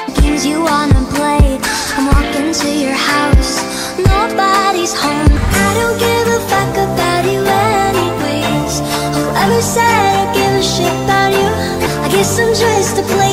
Games you wanna play, I'm walking to your house. Nobody's home, I don't give a fuck about you anyways. Whoever said I give a shit about you, I guess I'm just a player.